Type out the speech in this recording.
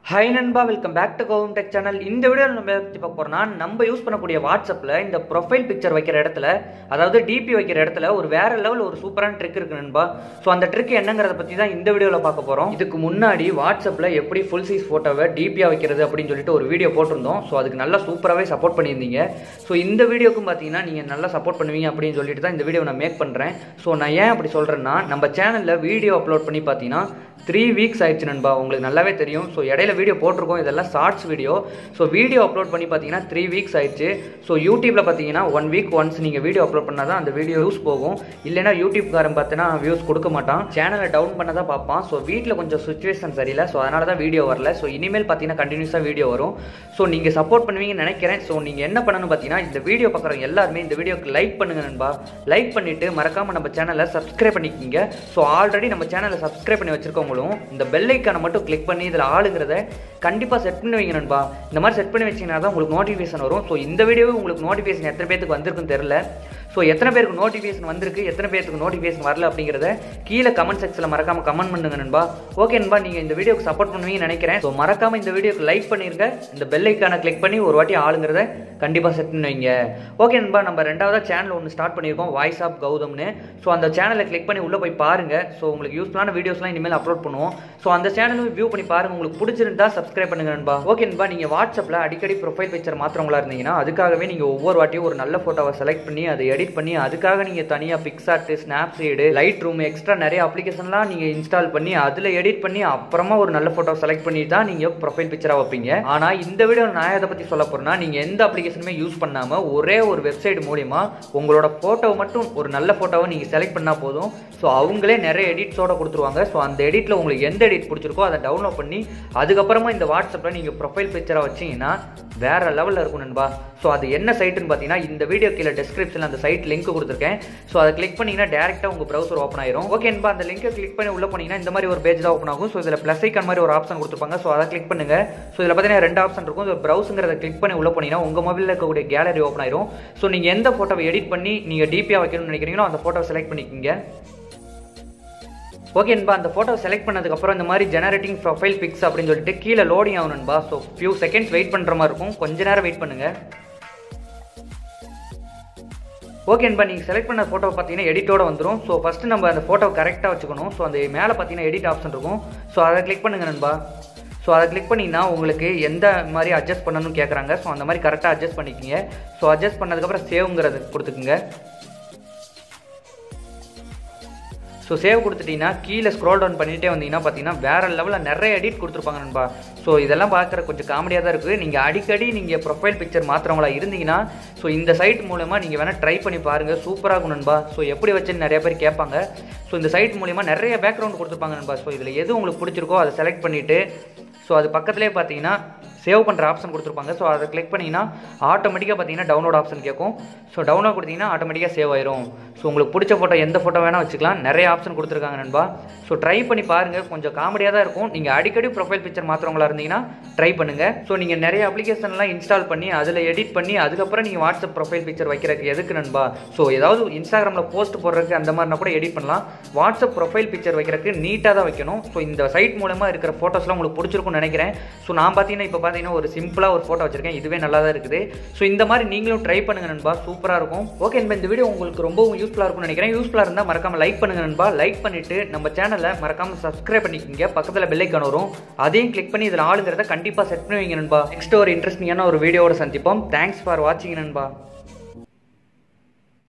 Hi நண்பா, welcome back to கோவம் tech channel. இந்த வீடியோவில் நம்ம பற்றி பார்க்க போகிறோம்னா, நம்ம யூஸ் பண்ணக்கூடிய வாட்ஸ்அப்பில் இந்த ப்ரொஃபைல் பிக்சர் வைக்கிற இடத்துல, அதாவது டிபி வைக்கிற இடத்துல ஒரு வேற லெவல் ஒரு சூப்பரான ட்ரிக் இருக்கு நண்பா. ஸோ அந்த ட்ரிக் என்னங்கிறத பற்றி தான் இந்த வீடியோவில் பார்க்க போகிறோம். இதுக்கு முன்னாடி வாட்ஸ்அப்பில் எப்படி ஃபுல் சைஸ் ஃபோட்டோவை டிபியாக வைக்கிறது அப்படின்னு சொல்லிட்டு ஒரு வீடியோ போட்டிருந்தோம். ஸோ அதுக்கு நல்லா சூப்பராகவே சப்போர்ட் பண்ணியிருந்தீங்க. ஸோ இந்த வீடியோக்கும் பார்த்தீங்கன்னா நீங்கள் நல்லா சப்போர்ட் பண்ணுவீங்க அப்படின்னு சொல்லிட்டு தான் இந்த வீடியோ நான் மேக் பண்ணுறேன். ஸோ நான் ஏன் அப்படி சொல்கிறேன்னா, நம்ம சேனலில் வீடியோ அப்லோட் பண்ணி பார்த்தீங்கன்னா 3 வீக்ஸ் ஆயிடுச்சு நண்பா. உங்களுக்கு நல்லாவே தெரியும். ஸோ இடையில வீடியோ போட்டிருக்கோம், இதெல்லாம் shorts video. So video upload பண்ணி பார்த்தீங்கன்னா 3 வீக்ஸ் ஆயிடுச்சு. ஸோ யூடியூப்ல பார்த்தீங்கன்னா 1 வீக் ஒன்ஸ் நீங்கள் வீடியோ அப்லோட் பண்ணால் தான் அந்த வீடியோ வியூஸ் போகும். இல்லைன்னா யூடியூப்காரன் பார்த்தீங்கன்னா வியூஸ் கொடுக்க மாட்டான், சேனலை டவுன் பண்ண தான் பார்ப்பான். ஸோ வீட்டில் கொஞ்சம் சுச்சுவேஷன் சரியில்லை, ஸோ அதனால தான் வீடியோ வரல. ஸோ இனிமேல் பார்த்தீங்கன்னா கண்டினியூஸாக வீடியோ வரும். ஸோ நீங்கள் சப்போர்ட் பண்ணுவீங்கன்னு நினைக்கிறேன். ஸோ நீங்கள் என்ன பண்ணணும்னு பார்த்தீங்கன்னா, இந்த வீடியோ பார்க்குறவங்க எல்லாருமே இந்த வீடியோக்கு லைக் பண்ணுங்க நண்பா. லைக் பண்ணிட்டு மறக்காம நம்ம சேனலை சப்ஸ்கிரைப் பண்ணிக்கிங்க. ஸோ ஆல்ரெடி நம்ம சேனலை சப்ஸ்கிரைப் பண்ணி வச்சிருக்கவங்களும் இந்த பெல் ஐக்கானை மட்டும் கிளிக் பண்ணி இதில் ஆளுங்கிறத கண்டிப்பாக செட் பண்ணி வைங்க நண்பா. இந்த மாதிரி செட் பண்ணி வச்சிங்கன்னா தான் உங்களுக்கு நோட்டிஃபிகேஷன் வரும். ஸோ இந்த வீடியோவே உங்களுக்கு நோட்டிஃபிகேஷன் எத்தனை பேருக்கு வந்திருக்குன்னு தெரியல. ஸோ எத்தனை பேருக்கு நோட்டிஃபிகேஷன் வந்திருக்கு, எத்தனை பேருக்கு நோட்டிஃபிகேஷன் வரல அப்படிங்கிறத கீழே கமெண்ட் செக்ஷனில் மறக்காம கமெண்ட் பண்ணுங்க நண்பா. ஓகே நண்பா, நீங்கள் இந்த வீடியோக்கு சப்போர்ட் பண்ணுவீங்கன்னு நினைக்கிறேன். ஸோ மறக்காம இந்த வீடியோக்கு லைக் பண்ணிருங்க. இந்த பெல் ஐக்கானை கிளிக் பண்ணி ஒரு வாட்டி ஆளுங்கிறத கண்டிப்பாக செட் பண்ணி வைங்க. ஓகே நண்பா, நம்ம ரெண்டாவதா சேனல் ஒன்று ஸ்டார்ட் பண்ணியிருக்கோம், வாய்ஸ் ஆஃப் கௌதம்னு. ஸோ அந்த சேனலை கிளிக் பண்ணி உள்ளே போய் பாருங்க. ஸோ உங்களுக்கு யூஸ்ஃபுல்லான வீடியோஸ்லாம் இனிமேல் அப்லோட் பண்ணுவோம். ஸோ அந்த சேனலும் வியூ பண்ணி பாருங்க. உங்களுக்கு பிடிச்சிருந்தா சப்ஸ்கிரைப் பண்ணுங்க நண்பா. ஓகே நண்பா, நீங்கள் வாட்ஸ்அப்பில் அடிக்கடி ப்ரொஃபைல் பிக்சர் மாத்திரங்களா இருந்தீங்கன்னா, அதுக்காகவே நீங்கள் ஒவ்வொரு வாட்டியும் ஒரு நல்ல ஃபோட்டோவை செலக்ட் பண்ணி அதை எடிட் பண்ணி அதுக்காக நீங்கள் தனியாக PicsArt, Snapseed, Lightroom, extra நிறைய அப்ளிகேஷன்லாம் நீங்கள் இன்ஸ்டால் பண்ணி அதில் எடிட் பண்ணி அப்புறமா ஒரு நல்ல ஃபோட்டோ செலக்ட் பண்ணி தான் நீங்கள் ப்ரொஃபைல் பிக்சராக வைப்பீங்க. ஆனால் இந்த வீடியோ நான் எதை பற்றி சொல்ல போகிறேன்னா, நீங்கள் எந்த அப்ளிகேஷனுமே யூஸ் பண்ணாமல் ஒரே ஒரு வெப்சைட் மூலிமா உங்களோட ஃபோட்டோவை மட்டும் ஒரு நல்ல ஃபோட்டோவை நீங்கள் செலக்ட் பண்ணால் போதும். ஸோ அவங்களே நிறைய எடிட்ஸோட கொடுத்துருவாங்க. ஸோ அந்த எடிட்டில் உங்களுக்கு எந்த எடிட் பிடிச்சிருக்கோ அதை டவுன்லோட் பண்ணி அதுக்கப்புறமா இந்த வாட்ஸ்அப்பில் நீங்கள் ப்ரொஃபைல் பிக்சராக வச்சிங்கன்னா வேற லெவலில் இருக்கும் நண்பா. ஸோ அது என்ன சைட்டுன்னு பார்த்தீங்கன்னா, இந்த வீடியோ கீழே டிஸ்கிரிப்ஷனில் அந்த சைட் லிங்க் கொடுத்துருக்கேன். ஸோ அதை கிளிக் பண்ணிங்கன்னா டேரெக்டாக உங்கள் ப்ரௌசர் ஓப்பன் ஆயிரும். ஓகே நண்பா, அந்த லிங்கை கிளிக் பண்ணி உள்ள போனீங்கன்னா இந்த மாதிரி ஒரு பேஜ் தான் ஓப்பன் ஆகும். ஸோ இதில் ப்ளஸ் ஐக்கான் மாதிரி ஒரு ஆப்ஷன் கொடுத்துருப்பாங்க. ஸோ அதை கிளிக் பண்ணுங்க. ஸோ இதில் பார்த்தீங்கன்னா 2 ஆப்ஷன் இருக்கும். ஸோ ப்ரௌஸுங்கிறத கிளிக் பண்ணி உள்ள போனீங்கன்னா உங்கள் மொபைலில் இருக்கக்கூடிய கேலரி ஓப்பன் ஆயிரும். ஸோ நீங்கள் எந்த ஃபோட்டோவை எடிட் பண்ணி நீங்கள் டிபியாக வைக்கணும்னு நினைக்கிறீங்களோ அந்த ஃபோட்டோவை செலக்ட் பண்ணிக்கிங்க. ஓகே நண்பா, அந்த ஃபோட்டோ செலக்ட் பண்ணதுக்கப்புறம் இந்த மாதிரி ஜெனரேட்டிங் ப்ரொஃபைல் பிக்ஸ் அப்படின்னு சொல்லிட்டு கீழே லோடிங் ஆகும் நண்பா. ஸோ ஃபியூ செகண்ட்ஸ் வெயிட் பண்ணுற மாதிரி இருக்கும், கொஞ்ச நேரம் வெயிட் பண்ணுங்க. ஓகே நண்பா, நீங்கள் செலக்ட் பண்ண ஃபோட்டோ பார்த்தீங்கன்னா எடிட்டோட வந்துடும். ஸோ ஃபஸ்ட்டு நம்ம அந்த ஃபோட்டோ கரெக்டாக வச்சுக்கணும். ஸோ அந்த மேலே பார்த்தீங்கன்னா எடிட் ஆப்ஷன் இருக்கும். ஸோ அதை கிளிக் பண்ணுங்க நண்பா. ஸோ அதை கிளிக் பண்ணிங்கன்னா உங்களுக்கு எந்த மாதிரி அட்ஜஸ்ட் பண்ணணும்னு கேட்குறாங்க. ஸோ அந்த மாதிரி கரெக்டாக அட்ஜஸ்ட் பண்ணிக்கிங்க. ஸோ அட்ஜஸ்ட் பண்ணதுக்கப்புறம் சேவ்ங்கிறது கொடுத்துக்குங்க. ஸோ சேவ் கொடுத்துட்டீங்கன்னா கீழே ஸ்க்ரோல் டவுன் பண்ணிகிட்டே வந்தீங்கன்னா பார்த்தீங்கன்னா வேறு லெவலில் நிறைய எடிட் கொடுத்துருப்பாங்க நண்பா. ஸோ இதெல்லாம் பார்க்குற கொஞ்சம் காமெடியாக தான் இருக்குது. நீங்கள் அடிக்கடி நீங்கள் ப்ரொஃபைல் பிக்சர் மாத்திரவங்களா இருந்தீங்கன்னா ஸோ இந்த சைட் மூலமாக நீங்கள் வேணால் ட்ரை பண்ணி பாருங்கள், சூப்பராக இருக்கும் நண்பா. ஸோ எப்படி வச்சுன்னு நிறைய பேர் கேட்பாங்க. ஸோ இந்த சைட் மூலிமா நிறைய பேக்ரவுண்ட் கொடுத்துருப்பாங்க நண்பா. ஸோ இதில் எது உங்களுக்கு பிடிச்சிருக்கோ அதை செலக்ட் பண்ணிவிட்டு ஸோ அது பக்கத்துலேயே பார்த்தீங்கன்னா சேவ் பண்ணுற ஆப்ஷன் கொடுத்துருப்பாங்க. ஸோ அதை கிளிக் பண்ணிங்கன்னா ஆட்டோமேட்டிக்காக பார்த்தீங்கன்னா டவுன்லோட் ஆப்ஷன் கேட்கும். ஸோ டவுன்லோட் கொடுத்தீங்கன்னா ஆட்டோமேட்டிக்காக சேவ் ஆயிரும். ஸோ உங்களுக்கு பிடிச்ச ஃபோட்டோ எந்த ஃபோட்டோ வேணால் வச்சுக்கலாம். நிறைய ஆப்ஷன் கொடுத்துருக்காங்க நண்பா. ஸோ ட்ரை பண்ணி பாருங்கள், கொஞ்சம் காமெடியாக தான் இருக்கும். நீங்கள் அடிக்கடி ப்ரொஃபைல் பிக்சர் மாத்திரவங்களா இருந்தீங்கன்னா ட்ரை பண்ணுங்கள். ஸோ நீங்கள் நிறைய அப்ளிகேஷன்லாம் இன்ஸ்டால் பண்ணி அதில் எடிட் பண்ணி அதுக்கப்புறம் நீங்கள் வாட்ஸ்அப் ப்ரொஃபைல் பிக்சர் வைக்கிறதுக்கு எதுக்கு நண்பா? ஸோ ஏதாவது இன்ஸ்டாகிராமில் போஸ்ட் போடுறதுக்கு அந்த மாதிரினா கூட எடிட் பண்ணலாம். வாட்ஸ்அப் ப்ரொஃபைல் பிக்சர் வைக்கிறதுக்கு நீட்டாக தான் வைக்கணும். ஸோ இந்த சைட் மூலமாக இருக்கிற ஃபோட்டோஸ்லாம் உங்களுக்கு பிடிச்சிருக்கும்னு நினைக்கிறேன். ஸோ நான் பார்த்தீங்கன்னா இப்போ பார்த்தீங்கன்னா ஒரு சிம்பிளாக ஒரு ஃபோட்டோ வச்சிருக்கேன், இதுவே நல்லா தான் இருக்குது. ஸோ இந்த மாதிரி நீங்களும் ட்ரை பண்ணுங்க நண்பா, சூப்பராக இருக்கும். ஓகே நண்பா, இந்த வீடியோ உங்களுக்கு ரொம்பவும் யூஸ்ஃபுல்லாக இருக்கும்னு நினைக்கிறேன். யூஸ்ஃபுல்லாக இருந்தால் மறக்காம லைக் பண்ணுங்க நண்பா. லைக் பண்ணிட்டு நம்ம சேனலை மறக்காம சப்ஸ்கிரைப் பண்ணிக்கிங்க. பக்கத்தில் பெல் ஐக்கான் வரும், அதையும் கிளிக் பண்ணி இதில் ஆளுங்கிறத கண்டிப்பாக செட் பண்ணுவீங்க நண்பா. நெக்ஸ்ட் ஒரு இன்ட்ரெஸ்டிங்கான ஒரு வீடியோவோட சந்திப்போம். தேங்க்ஸ் ஃபார் வாட்சிங் நண்பா.